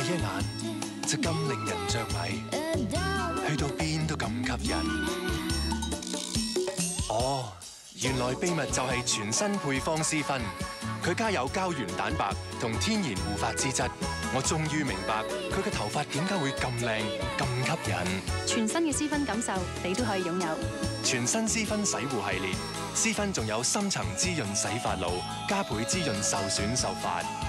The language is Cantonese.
一眼就咁令人着迷，去到邊都咁吸引。哦，原來秘密就係全新配方絲芬，佢加有膠原蛋白同天然護髮資質。我終於明白佢嘅頭髮點解會咁靚咁吸引。 全新嘅絲芬感受，你都可以擁有。 全新絲芬洗護系列，絲芬仲有深層滋潤洗髮露，加倍滋潤受損秀髮。